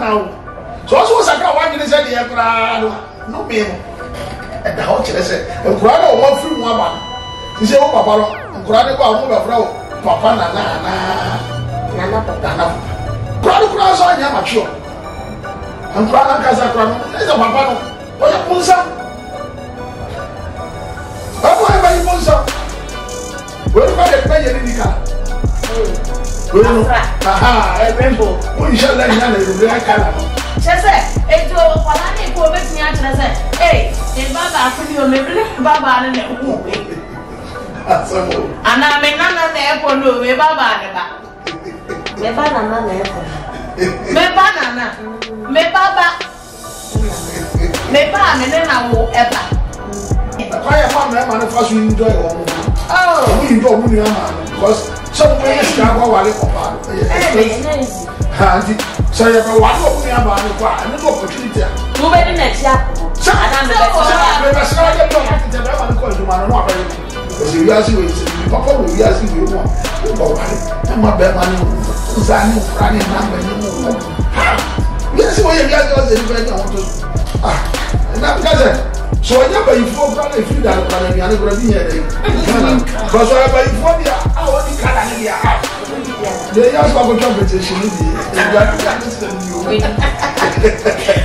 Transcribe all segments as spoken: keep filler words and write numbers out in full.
now. So also was a girl one in the air, no me. At the house, I said, and Grana one free woman. He said, oh, Papa, and Grana Papa, Papa, Nana, Nana, Nana. Grana Cross on Yamacho. And Grana Casacran, there's a Papa. What a punza? How am I punza? Where about the player in the car? Aha, I remember. We shall let you black color. Chese, ejo wala ni ko betumi a kire se, eh, e baba afuni o mebele baba ne ne hu. Asamo. Ana me nana na e ko no me baba ne ba. Me ba nana na e ko. Me ba nana. Me baba. Me ba me ne na wo e ba. Why am I man first you enjoy one? Oh, we enjoy money man because some way is can go wale papa. Eh, Auntie, so you have one of me about it, and no opportunity. You better not ya. Ana me be so I get to the one call you man no very. Because you are see papa will you see you want. Go wale. Am I be man no zani frani number no. Yes, we are just the very want to. Ah, na cousin. So when you buy four brand if you that brand you are going to be here. Because I buy four dia, I want the car and dia. They ask for competition ni. You are to understand you.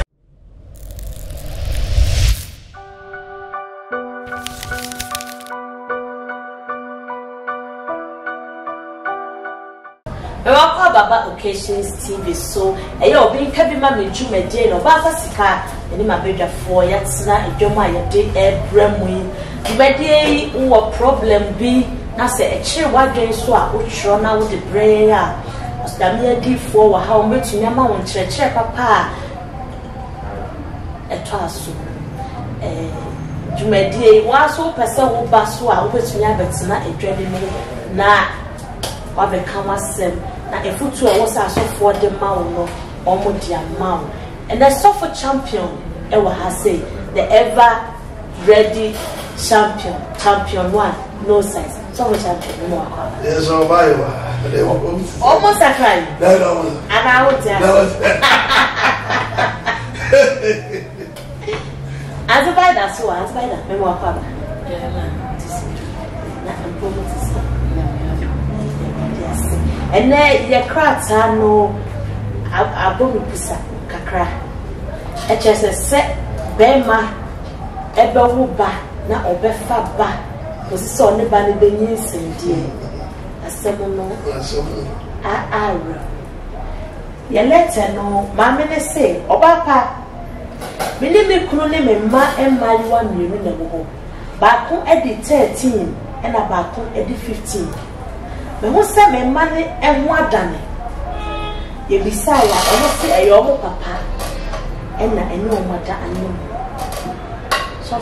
Welcome Baba Occasions T V. So, ayo obi nka bi ma meju meje no ba fa sika eni ma bedwa fo ya tsena edwoma ya de ebremu yi. Dibede wo problem bi na se e kire wadwen so a wo twro na wo de brain a asdamia di fo wa ha wo betumi ama wo kire kire papa eto aso. Eh dwumedie wa so pese wo ba so a wo betumi abetena edwade mu na wa be kan wasem na efutu e wo sa so for the mawo no omo dia mawo and the suffer champion e wa ha say the ever ready champion champion one no size so we champion no akwa yes so bye wa they were almost a cry no no and I would tell as a by that so as by that me mo akwa ba yeah na na promote and then your crats are no abomi pusa kakra. E chese se bema ebe wo ba na obefa ba posiso ne ba ne benyi nsendie asemo no a ara ye lete no ma me ne se obapa me ni me kunu ne me ma emali wa mienu na wo ba ko edi thirteen e na ba ko edi fifteen. Me who say me money and more than it. You be say, I must say, a young papa, and I know mother and you. So,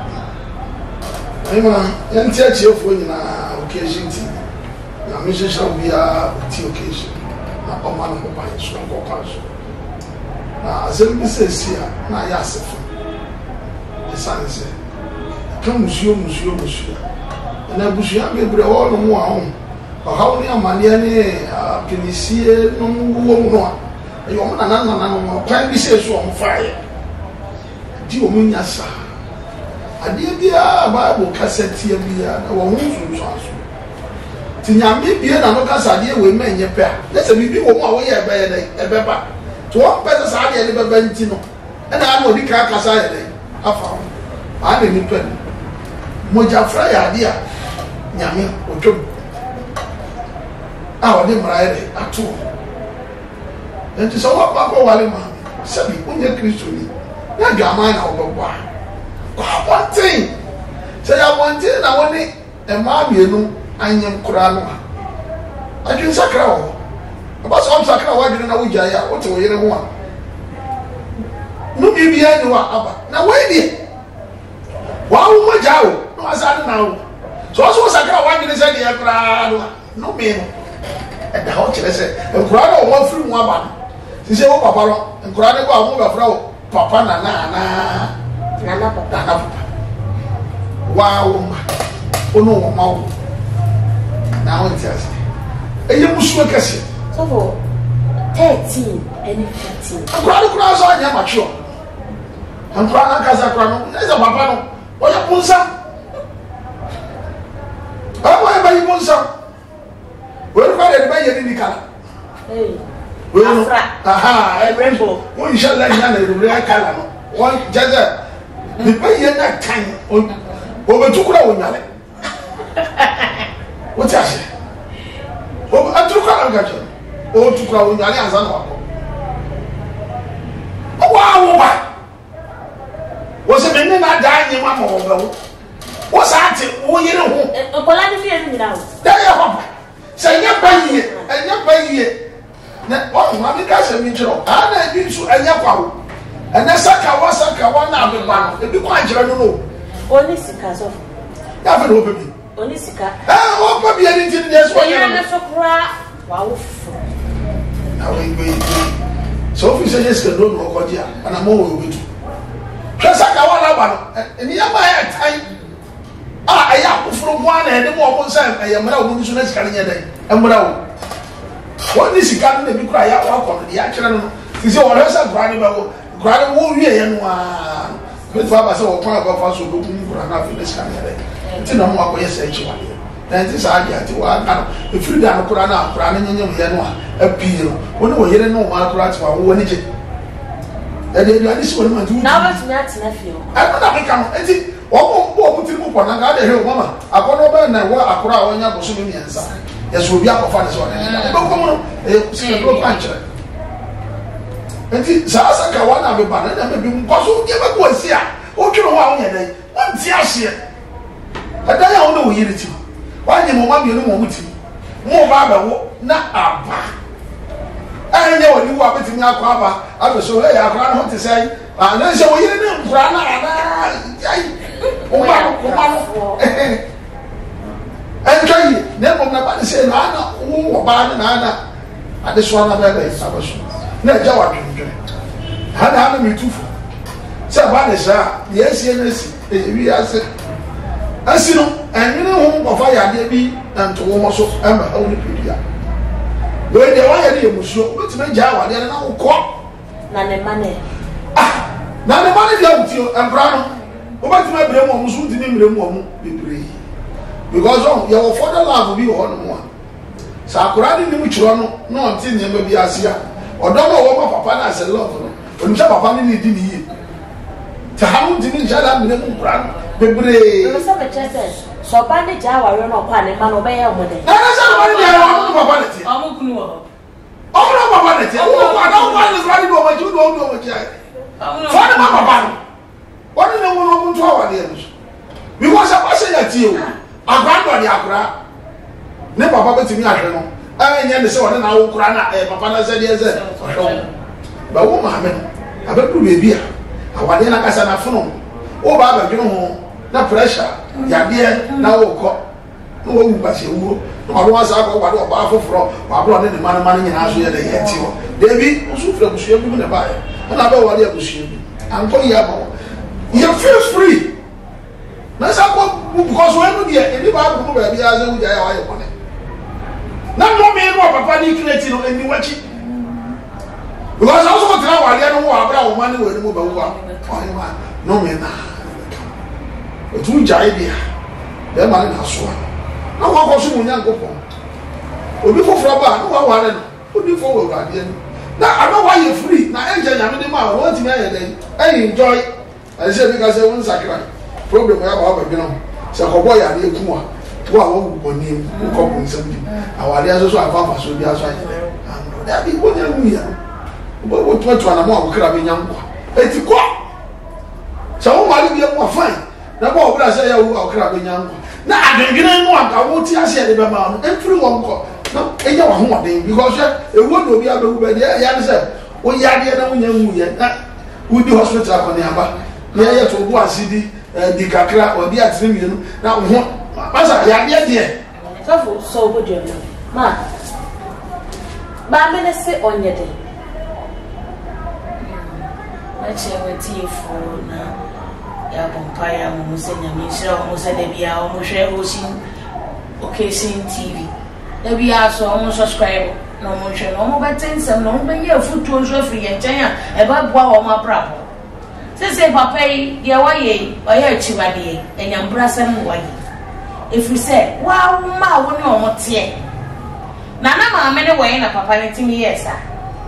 I'm going to tell you for an occasion. Now, Missus shall be a tea occasion. Now, a man who buys strong or council. Now, as I says here, now, yes, the son said, come, monsieur, monsieur, monsieur. And I wish you have been all the more home. How many Amaniani, Penicia, no more? You are not no can be said so on fire. Dio Munyasa. I did be a Bible cassette here, a woman who's also. Tinyami be another Cassadia with men, your pair. Let's be one away a bear. To one better side, I never Bentino. And I know the car Cassade. I found. I'm in the pen. Moja Fry idea. Yami, or I want him right at all. And to so what Papa Walima said, when you're Christian, not your mind over why. One thing, say I want it, I want it, and mammy, you know, I am Kurano. I didn't sacra. About some sacra, why didn't I know Jaya? What's the way you want? No, be behind you are. Now, wait here. Wow, my jow, no, as I don't know. So, also, sacra, why didn't I say the Kurano? No, me. And the house, I said, and Kurano one free one man. She said, oh, Papa, and Kurano go move a frau, Papa, Nana, Nana, Nana. Wow, oh no, Mau. Now it says, and you must look at it. So, thirteen and fifteen. Akura kura so anya macho. Akura na kaza kura no, eza papa no. Oya punsa. Awa e bayi punsa. We ko de bayi ni kala. Hey. We no. Aha, e rainbow. O inshallah nya na de real kala no. One jaza. The bayi na kan. O o betukura wo nyale. What ya say? O atukura ngajo. O tukura wo nyale anza na wako. O wa wo ba. Wo se me na da anyi ma mo wo. Wo sa ati wo yire ho. Okola ni fiye ni na wo. Da ya papa. Se nya bayiye, enya bayiye. Na o ma mi ka se mi jiro. Ana bi su enya kwa wo. Ena saka wa saka wa na be ba no. E bi kwa jira no no. Oni sika so. Ya fa no baby. Oni sika. Ah, o pa bi ani tin yes wa ya na so kura wa wo fu. Na we we. So fi se yes ke do no ko dia. Ana mo wo bi tu. Saka wa la ba no. Eni ya ba ya tai. Ah, aya kufuru mwana ene mo mo nsa ya mra wo nsu na sika nya dai. Emra wo. Woni sika no bi kura ya wa ko ya kire no. Ti se wo resa kura ni ba wo. Kura ni wo wie ye no a. Me to aba se wo kwa ba fa so do ku kura na fi na sika nya dai. Ti na mo akoye se echi wa. Na ti sa agi ati wa ka no. E firi da no kura na kura na nya nya ye no a. Api no. Woni wo yere no ma kura ti wa wo ni je. E de ani si woni ma ti. Na ba ti na ti na fi o. E no na me ka no. Enti omo bo mo tiri mo pona ga de he mama akono be na wo akora wonya boso mi miensa yeso obi akofa ne so na be ko mo e si ko panche enti sa asa ka wana be ba na me bi mo so ye be ko asi a o twiro ho a wonya dai won ti ahye ada ya wo no wo yiri ti wanye mo ma bi no mo muti mo ba ba wo na aba anye wo ni wo abeti mi akwa aba abeso he ya akora no ti sai ah na se wo yiri ne mpura na ana ai Uma uma enjoy ne mo na ba se na na wo ba na na ade so na ba ba sabaso na ja wa twentwe ha na na mi tufu se ba ne sha ye sie na si e wi ase asi no enwene ho ko fa ya de bi nto wo mo so e ma o ni pedia do de wa ya de emusuo betime ja wa de na wo ko na ne mane ah na ne mane dia utio embra no Oba ti ma bre mo musu ti ni mre mo mu bebre because on your father love bi ho no mo sa akura ni mu chiro no no nti ne ma bi asia odo mo wo papa na se love no oni cha papa ni di ni yi ta ha mu ti ni jala mre mu kura bebre no se me chese so ba ni ja wa ro no kwa ne ma no be ye mo de na na se ba ni ya wa mu papa ti o mu kunu wo o mu papa ti o kwa na o kwa ni sa ni do ma ju do do mo ja fa ni ma papa no What do you want to our dears? Because I was saying that you, a grandmother, Akra, never papa to me. I don't know. I never saw an hour, Papa said, yes, but woman, I bet you be here. I want to ask an phone. Oh, Baba, you know, no pressure. Ya dear, now, no, but you, no, once I go about powerful from my brother, the man, money, and I should get you. David, also from Shim in the buyer, and I know what you should be. I'm going to you feel free. Na sa ko because when no dia any ba ko ba bia za uja ya wa ye kone. Na no me no papa ni create no eni wachi. Because also ko tra wa dia no wa abra wo mani we ni mo ba wo ba. No me na. O tu ja idea. Be ma na so. Na wa ko so mo nyan ko po. Obi foforo ba no wa wa re no. Obi fo wo ba dia no. Na ana wa ye free na enje nyame de ma wo ti na ye den. I enjoy I said because I want sacred problem. I have a bill. So, boy, I need to go. Wow, Bonim, who come something. Our ideas also have found so be as I am. That be what I'm here. But what one more crab in young one? It's a so, why be more fine? Now, what I say, I will crab in young one. Now, I don't know. I won't see us here. Every one call. No, and you are one thing because it would be able to be there. I said, oh, yeah, yeah, no, yeah, we do hospital on the number. Yeah, yeah, to go and see the the kakra or the atrim, you know. Now, Master, yeah, yeah, yeah. So, so good, you know. Ma, but I'm going to say on your day. Let's share with you for now. Ya Pompaya, Musanya, Misha, Musadebia, or Mushe Ocean, Occasion T V. There we are so almost subscribe. no mo hwe no mo betensem no mo be ye futu nso free enchen a e ba boa wo ma prapo se se papa yi ye wa ye o ye chiwade enyambra sem wo yi if you say wa ma wo ne o mo tie na na ma me ne wo ye na papa ne timi yes a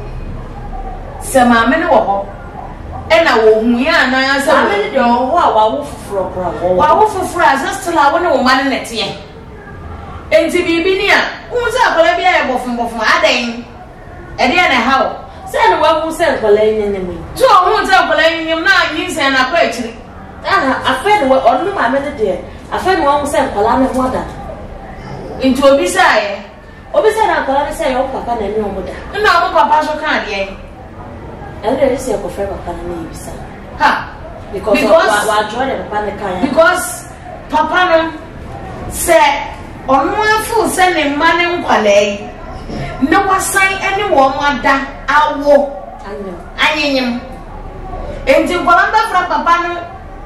se ma me ne wo ho e na wo hu ya na ya se ma me ne de wo ho a wa wo fufuro bra wo wa wo fufuro a se still a wo ne wo ma ne tie enti bibi ni a hu se akola bia ye bofum bofum adan e de na ha o se no wa hu se akola yin ne mi to hu se akola yin na yin se na kwa ekiri aha afa no onu ma me ne de afa no wa hu se akola ne ho da enti obi sai obi se na akola ne se yo papa na ni o muda na o papa so kan de e de se ko fe papa na ni bisa ha because because wa join the papa ne kan because papa no se onu afu se ne ma ne nkwale ne wasan ene wo mada awo anyo anyenyem enti gwalanda fra papa no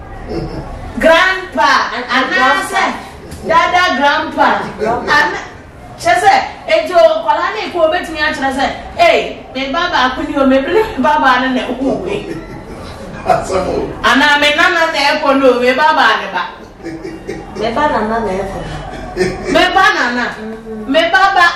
grandpa anase dada grandpa ana chese ejo kwala ne ko betumi a kire se eh me baba akuni o me bele baba ne ne huwe asamo ana me nana ne ko no me baba ne ba me ba na na na ko me ba nana me baba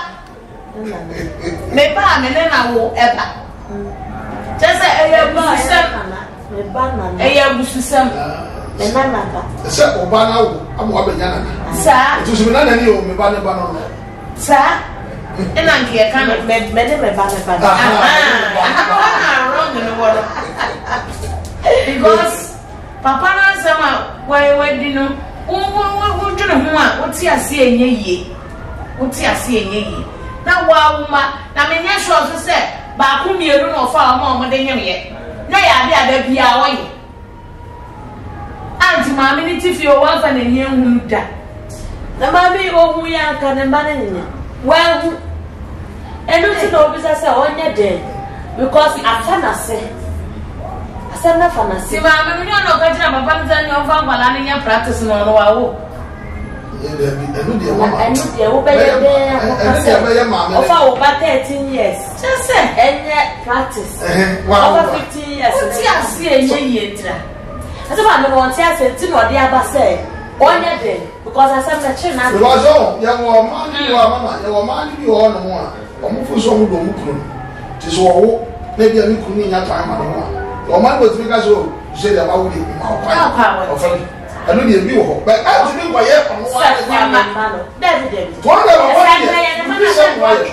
me ba me ne na wo eba chese eye bususem me ba na na eye bususem me na na ba se oba na wo amo abenya na sa to so na na ni o me ba ne ba no sa ina nke kan me me de me ba na ba ah wrong no woro because papa na sama why why dino wo wo wo dwene ho a wo ti ase enye yie wo ti ase enye yie na wa wuma na me nya sure so se ba ku mienu no fa ma mo de nyem ye na ya de ada bia wo ye anti ma me ni ti fi o wa fa na nye hu da na ma bi o hu ya ka ne ba na nya wa hu enu ti no bi sa se onye de because afa na se asa na fa na se si ma me ni ono ka jira papa nza ni o fa ngwala ni nya practice no no wa wo ye de bi enu de wo ma enu de wo be ye be enu de be ye ma me o fa o ba thirteen years chese enye practice eh wa over fifteen years wo ti ase enye yie tira asa ba no won ti ase ti no de aba se onye de because asa na chi na because oh ya wo ma ni wa mama ya wo ma ni bi wo no mo a o mo fu so mo do mo kunu ti so wo na bi ani kunu nya ta ma no mo a o ma go ti ka so je da ba wo ni ma o pa o fa anu de bi wo ho but a ti ni ko ye ko no wa ni fa ma no de de to na ba wa ni bi se mo wa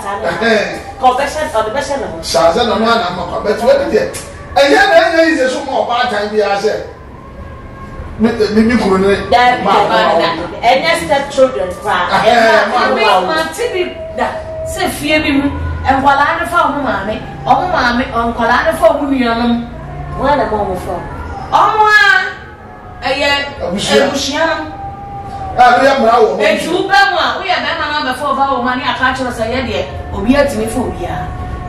confession or the version of sa za no na ma ko but we de enya na enya yi se so mo ba tan bi a se mi mi kunu ni ma enya step children cry ma ti bi da se fie bi mu enkwala ne fa ho maame o mo maame enkwala ne fa ho nuanom wa na mo mo fa o mo a eye ebushia ah no ya mra wo mo eju ba mu a wo ya ba ma na ba fa ba wo ma ni aka chiro sa ye de obi atimi fa obi a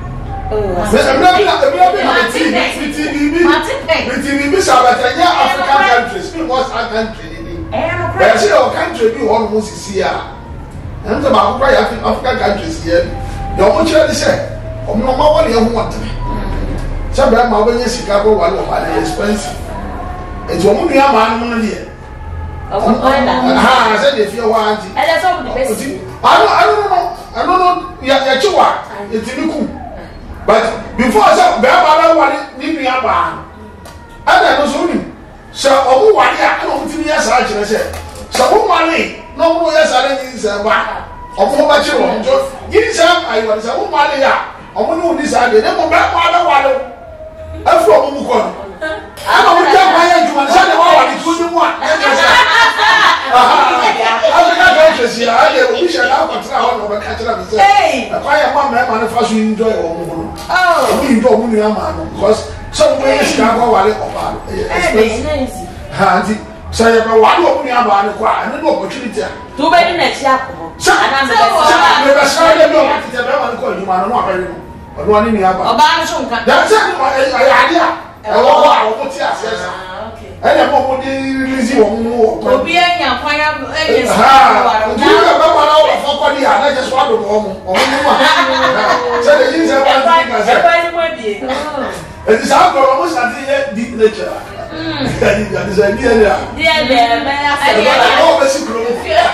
me emra na emra be na ti ti bi bi ti bi sa ba tanya African countries we was a country ni eh no but say o country bi ho no sisi a nta ba ko ya African countries here the o chira de say o mo ma wale ho watene say ba ma ba nya sika ko wale o ba expensive ejo mo nua ma no no de o mo na ha say de fie wa anti e de so the best I don't I don't know I don't know ya ya chiwa etimi ku but before say be ma ba wale ni nua ba ana no so ni so o mo wale a no mutimi ya sa kire say so mo wale no mo ya sa ni nse ba o mo ba chiro njo yin sa ayi wa say mo wale ya o mo no ni sa de mo ba ma ba wale afro mo mu ko ana mo ja ba ya juma sa de wa wale ku ni mu a Africa countries here, I dey we shall have control how no catch them say. Hey, why am I my manufacture enjoy o mo. Oh, we enjoy mo ni ama because some way is ka go wale ko ba. Eh, ha anti say ba wale o mo ni ama ni kwa, and no opportunity. Tu be ni na chi akọ. Ana me be be say dey no opportunity be man ko ni ma no abere no. Odo ani ni aba. Oba no so nka. That say I I idea. E wo wa o mo ti ase. Okay. ɛna mo mo di release wo mo obi anya kwanya enye ha nti ka ba ma na wo fa kwa di ana je so ado mo mo o mo ma se de yin se wa di ka se e ba ni mo bi e di sa ko mo sa di deep nature mm di di sa di ya di ya be me ya se ba o be si kro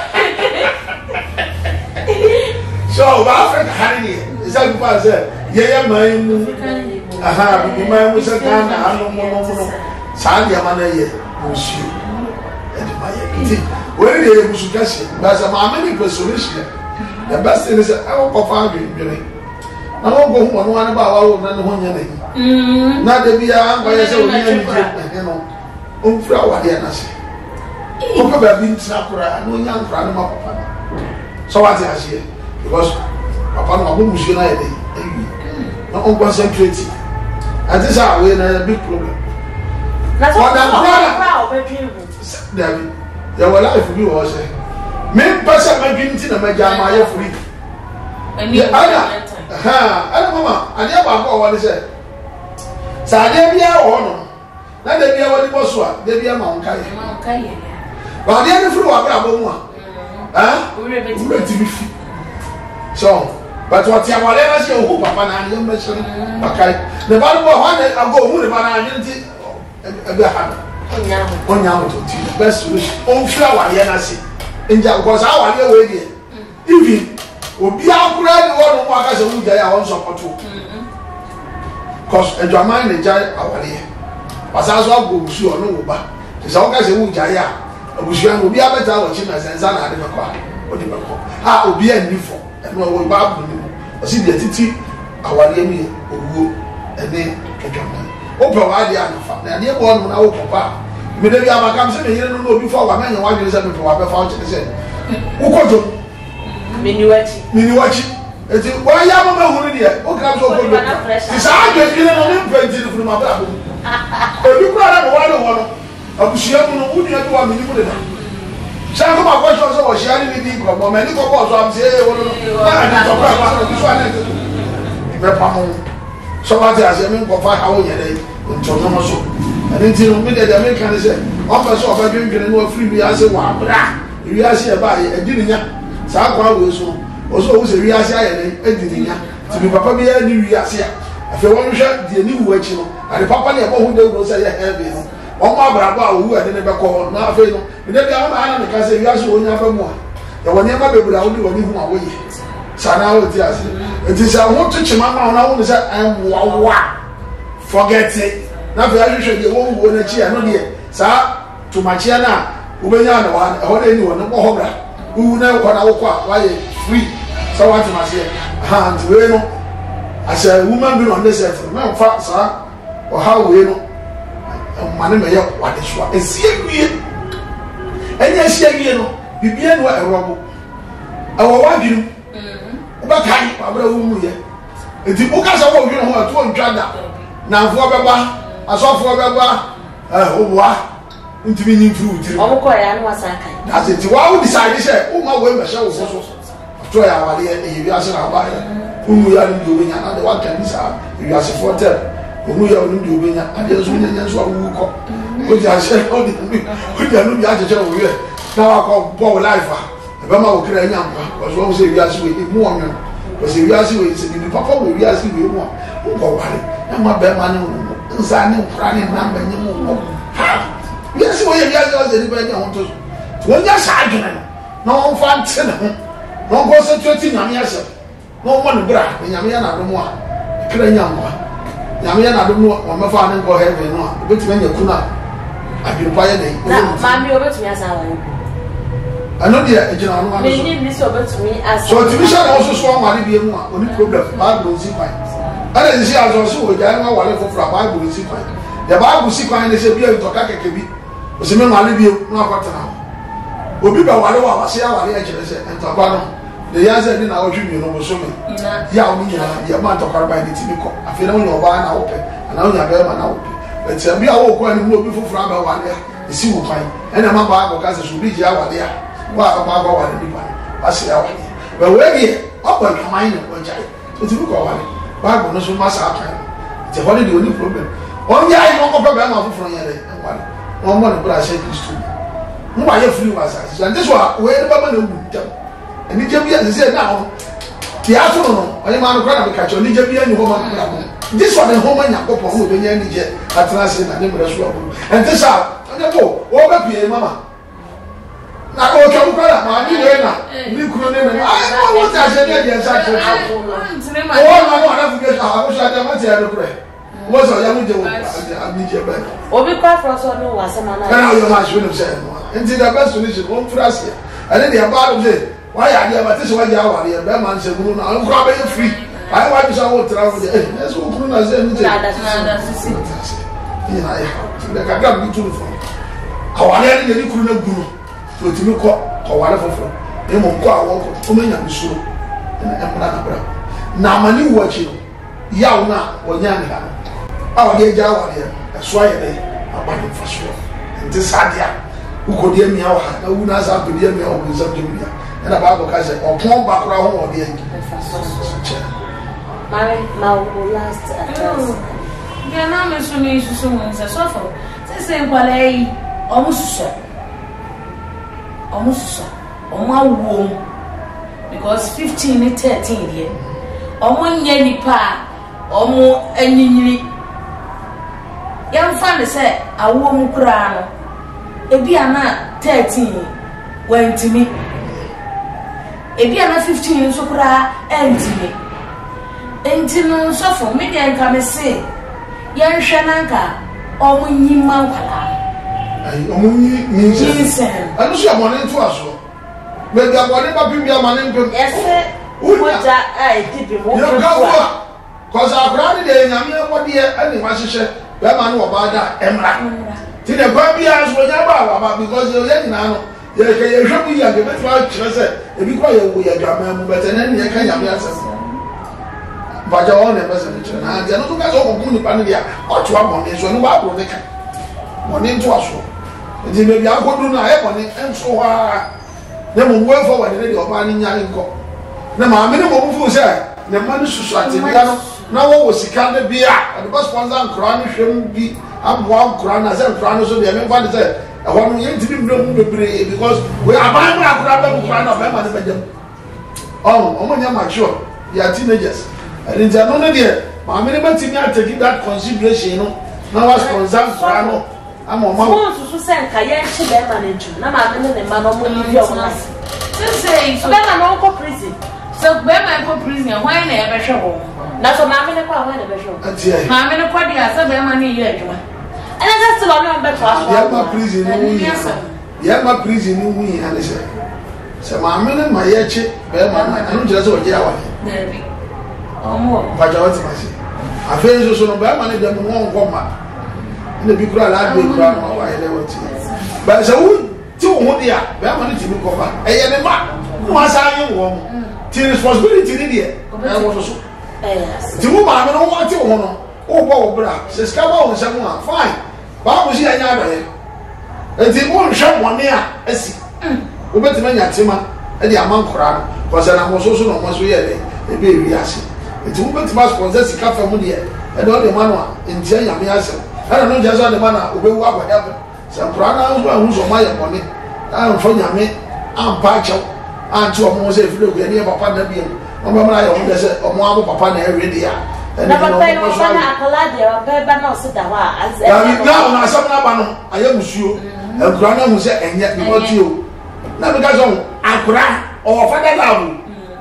so ba Africa hani is that because ye ye man mu aha bi man mu se kan na anu mo mo mo sa dia ma na ye musu e di ma ye ti we dey musu kasi ba sa ma me ni solution the best thing is I go fa bi bi na no go hu no an ba wa wo na no nya na yi na de bia ba ye se o ni ni je no o fura wa de na se o ko ba bi ntra kura no nya nkra no ma papa so what ya se because papa no mo musu na ye dey na on concentrate and this are we na big problem na so na o be dream David ya wala life bi wo se me pasa ma bi nti na ma ja ma ya free ani ana ha ana mama ani ba ko wo ni se sa de bia wo no na de bia wo di boso a de bia ma on kai ma kai ba de ni free wa bra bo mu a ha ure beti ure ti bi fi so but what ya wale na se o papa na ani ma se bakai ne ba bo ha na ago mu ne ba na ani nti e be ha onya onya mo to ti best solution on fira wale na se nja because how wale we dey even obi akura ni wonu mo aka se wu jaya won support o cause enjoyment ne jaya awale pasa so ago musu onu wo ba se so aka se wu jaya abusu an obi abeta wo chi na sensa na ade mekwa o di mekwa ha obi ani fo eno wo ba bu ni o si de titi awale mi owo ene enjoyment o pe wa dia na fa na dia bo no na wo papa me de bi amaka se me yire no obi fo wa me nya wa dire se me pe wa be fa o chi se wo kojo miniwachi miniwachi eti wa ya mama hunu de o kra so kojo ti sa age bi no ne penti no funu ma bra bo obi kura na wa le wo no abusia mu no wudi adu wa mini mu de da sa ko ma ko so wo shia ni ni ko mo me ni ko ko so am se e wo no na ni to kwa kwa so so na be pa mo so wa ti ase mi ko fa ha wo yere nto no mo so ani ti no mi de de me kan se o fa so o fa bi ngene no free bi ase wa bra wi ase e ba e di ni nya sa kwa wo so o so wo se wi ase aye ne e di ni nya ti bi papa bi ya ni wi ase a afi won hwe de ni wu achi no ade papa ne e bo hu de wo se ye heavy no o ma bra ba wo ade ne be ko na afi no me de bi a ma ana me ka se wi ase wo nya fa mu a ya woni ma be bra wo di wo ni hu a wo ye sa na wo ti ase enti sa wo to chima ma na wo ne se am wa wa forget it na fi ahwehwe de wo wo na chi ano de sa to machia na wo be nya na wa ho de ni wo no ko bra wo na ko na wo kwa wa ye free so what machia ha nti we no as a woman be on this earth me fa sa o ha we no mane me ye wa de so esie wie enya esie wie no bibia no e robo awo wa dwunu mhm ba kai abra wo mu ye enti wo ka sa wo dwunu ho ato ntwada na afọ beba asofo beba eh owa ntimi nyi fru tiri omo ko ya no asaka na se ti wa wo decide say o ma we me she wo so to ya wale e wi ase na ba ya umu ya ndi obenya na de wa kan sa wi ase for tell umu ya ndi obenya ade so nya nya so wu ko o ja she o di o ja no bi a che wo ye na wa ko bo life a e ba ma wo kra nya mpa o so wo se wi ase we mu o nyo o se wi ase we se bi papa we wi ase we mu a ko wale na ma be ma ne nsa ne nkra ne namba nye mu ko ha yes wo ye ya ya ze ni ba nya ho to wo nya sa adwene no no fa ntene ho no go se tweti nyame ya se no mo ne bra nyame ya na do mo a kra nya mo nyame ya na do mo wo me fa ne ko heaven no a betima nya kuna adwempa ye nei na ma mi obetumi asa wa ano dia ejina no ma me ni ni so obetumi asa so ti bi sha no so so ma ne bi mu a oni problem ba do si kwai ana nsi azo so wo ja ma wale foforo Bible si kwan the Bible si kwan ne se bi en to ka keke bi o se me wale bi no akwatana obi ba wale wa wase ya wale ya kire se en to ba no de ya se ni na o twimi no bo so me ya o ni ya ya ma to ka ba ni ti bi ko afi na wo ba na wo pe na wo ya be ma na wo pe but bi a wo ko ni mo obi foforo ba wale e si wo kwan ena ma ba ko ka se so bi ji ya wale ya wa ba ba wale ni ba ba se ya wale ba we bi o ba kman ni o jai o ti ko wale Bible no so masa aka te holi de oni problem on ya I no ko problem ma fufuro yere enwale wọn mọ ne bra ṣe kristu mo wa ye free was as and this one we ne baba na wu dem eni je bia se se na ho ti aso no onye ma no kra na be catch oni je bia ni ho ma na ho this one ho ma nya popo ho be nya ni je atena se na ne mra so abu and this are onye bo wo be pie mama na o ka kra ma ni we na ni kuro ne ne ai mo wo ta se ne dia sa che o ma no na fu ke ta o sha ta ma ti ya do kra mo so ya mu je wo abi je be obi kwa for so no wa sama na na yo ma shwe no se no nti the best solution won frase ane dia ba do se wa ya dia ba te se wa ja wa ya be man se guru na an kura be free ai wa bi sa wo tra wo de eh na so guru na se ni je na da sisi ni na ya de ka ga bi tu fo awale ni ni kuru na guru so ti mi ko ko wa le foforo e mo ko awo ko o me nya bi so na e mra na bra na mani wo chi ya una wo nya ni ha awo de ja wa de so ya de abani fasho nti sadia ukodi emi awa na wu na sa pedi emi awa nza de bia na ba ko ka se opon ba kura ho odi en mare na o last address dia na me so ni so mo se so fo se se nkwala yi o mu so o mu so o ma wo because fifteen and thirteen here o mo nya nipa o mo anyinyiri yan fa ne se awo mu kura no ebi ana thirteen wentimi ebi ana fifteen so kura entimi entino so for me dey nka me say yan hwe nanka omunyima nkwala ai omunyi nse anu so amone nto aso me ga bone ba bi amane mpem ese uja ai tibi mo ko cause akra ni de nyame akode ani wa hyehyɛ be ma no oba da emra ti de ba bia so nya ba ba because ye nyina no ye ke ye hwebu ya ge betwa kyerɛ sɛ ebi kwa ye wo ya dwama mu bete na ne ka nyame asɛm ba ja on e bese ne kyerɛ na dia no to ka so ko ni pa ne dia ɔto abɔ ne so no ba bro ne ka mo ne nto aso di me bia akodu na e mo ne enso ha na mo wo fo wa ne de oba ne nya nkɔ na ma me ne mo bu fu sɛ ne ma ne susu atebia no na wo wo sika ne bia de ba sponsor nkora ne hwem bi aboa nkora na sɛ nkora no so de me fa de sɛ ɛhɔ no yɛ ntimi mbrɛ mu bebree because we aban mu akora ba nkora na ba ma ne bɛdam oh omo nya mature they are teenagers and they no no there ma me ne ba timi atake that consideration no na was sponsor nkora no ama ma mo so so sɛ nka yɛ hye bɛ ma ne ntu na ma me ne ma no mo ni bi o na se se so bɛ ma no ko prison so bɛ ma ko prison why na e bɛ hwɛ wo na so ma me ne kwa why na bɛ hwɛ wo ma me ne kwa dia sɛ bɛ ma ne yɛ adwuma ana sɛ still on on bɛ to aso ya ma prison no wi ya ma prison no wi ane sɛ sɛ ma me ne ma yɛ kye bɛ ma na anu jira sɛ o gye awa na bi omo ba ja wati ma se afei so so no bɛ ma ne de mo won ko ma ne bi kura la de kura no wa yɛ wati ba sɛ wo ti wo ho dia bɛ ma ne ti mi ko ba ɛyɛ ne ma mo asa yɛ wo mo ti responsibility ni dia ɛ wo so yes ti mo ma me no wo ti wo no o bo wo bra se ska ba wo nsɛm a fine ba mo si anya abaye enti mo nhwɛ mo ne a asi wo beti ma nya tema e di amankora no ko se na mo so so no mo so yɛ de e be wi ase enti wo beti ma sponsor sika fa mo de e do de ma no a enti anya me ase ana no je so de ma na obewu abaya se nkora na so ahu so ma yɛ bɔne a mfo nyame ampa kyɛw anti o mo se fi do gani papa na bi o mo ma yɛ ho de se o mo abo papa na e ready a na papa no ba na akala de ba ba na o se da wa as e na na asam na ba no aye musuo akura na hu se enye bi woti o na me ga so akura o father love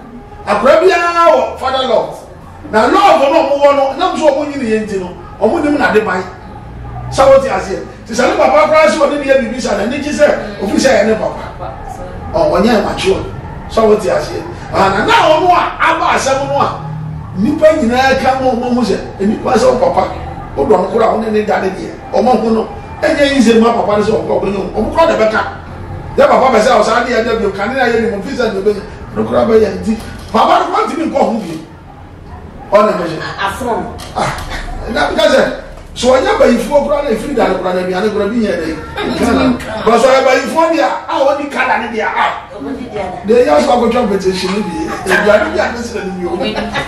akura bia o father love na love no mo wo no na so mo nyini ye nti no o mo nim na de ban sawoti ase ti sale papa kra se o de bia bibi sa na ni ji se o fi se ye ne papa o wonya mature sawoti ase ana na o mo a aba asam no a nipa nyina ka mo mo mo se nipa se o papa o do no kura o ne ne da ne die o mo hu no enye yin se ma papa se o ko be no o mo kura de beka ya papa be se o sa de ya de kan na ye ni mo fisa de be no kura be ya ndi papa no kwanti mi ko hu bi o na me je afron ah na ka se so anya ba yifu kura na ifri da kura na bi ane kura bi ye de ba so ba yifu dia a o di kala ne dia ah o mo di dia de ya so ko competition bi e bia ni ya se ni yo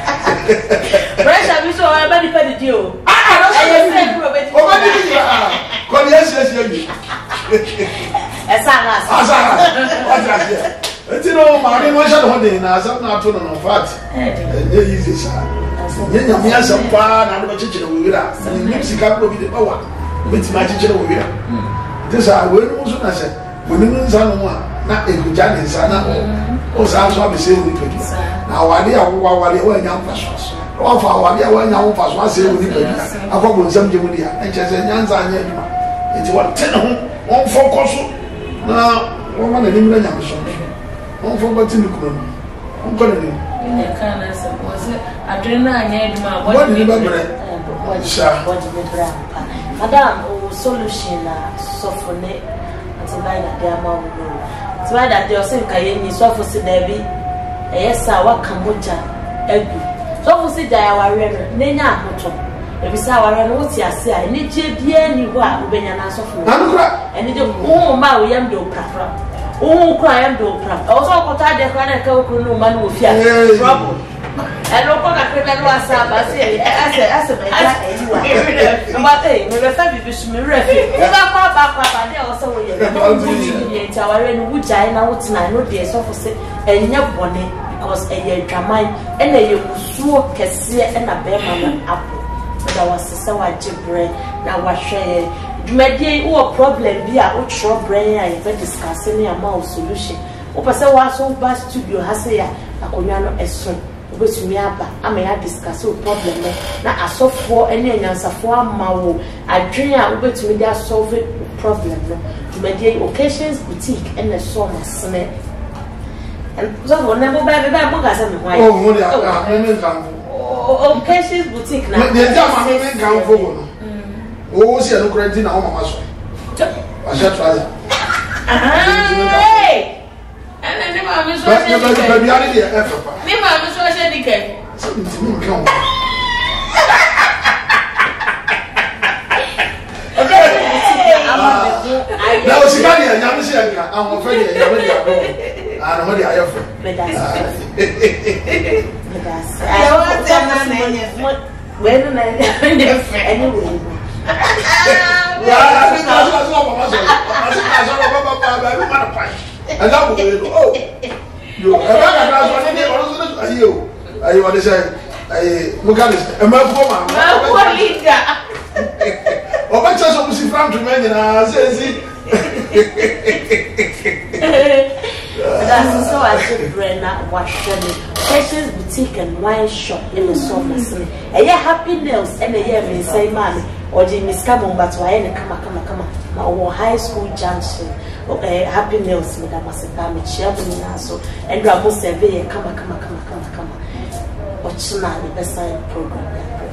pressure bi so e ba di pa di o ah no e ye se pro be di o ba di ya ko ni yes yes yes Esana. Asana. What is it? Eti no maani mo sha no de na asam na to no no fat. Eh easy sha. Ye nya mi asam pa na no chichire wo wira. Ni sika ko bi de bawa. Beti ma chichire wo wira. This are we no so na se. We ni nza no a na eguja ni nza na o sa so be se wo ni pedu. Na wade a wo wade wo nya mfa so. O fa wade a wo nya mfa so ase wo ni pedu. Akọbọ nsam je mu dia. Enche se nyanza anya aduma. Eti wo ten ho won focus na wo ma na ni mu nya so. On forgot to look at me. I'm going to do it. I don't know. I need my what did you Madam, oh, solution, soften it until by that their mom will know. It's why that they are saying, Kayani, so for Sidebi, yes, I walk Kambucha, Ebu. So for Sidaya, river, Nena, Moto. If it's our what's your say, I need to be anywhere, when you're not so full. And it is all my young do proper. Oh, cry am do pram. Also, kota de kana ka ku no man wo fia. Trouble. E no ko ka krebe no asa ba se ase ase ba ja eyiwa. Mba te, me be fa bibi su me refi. E ba kwa ba kwa ba de o se wo ye. No bu ye nta ware no wujai na wotina no de so for se enya bone because e ye dwaman e na ye musuo kese e na be ma na apo. Da wasese wa gibre na wa hwe Jumadi who problem be a ultra brain and even discussing a more solution. Opasa was so bad studio has a Akoyano Eson, which me up. I may have discussed a problem. Now, I saw for any answer for a maw. I dream out with me that solve it problem. Jumadi occasions boutique and a summer snake. And so, never buy the book as a wife. Oh, occasions boutique now. The German come forward. Oh, see, I don't credit now, Mamma. I shall try. Hey! And then I was so now, see, I'm saying, I'm afraid I'm already I offer. When I anyway. Yeah, because I saw my husband. I saw and that will oh, you are you. Are you want to say? I look at this. A man for my leader. Oh, my church was in front of me, and I say, that's so I should bring that wash Patience boutique and wine shop in the summer. A year happy nails and a year may say, man. Or the Miss Camon, but why any come, come, come, or high school junction, or happy meals, Madame Masakami, Shelby, so, and Ramos, come, come, come, come, come, or China, the best sign program.